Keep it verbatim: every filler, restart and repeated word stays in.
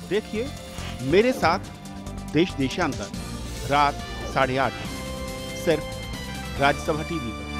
देखिए मेरे साथ देश देशांतर रात साढ़े आठ सिर्फ राज्यसभा टीवी पर।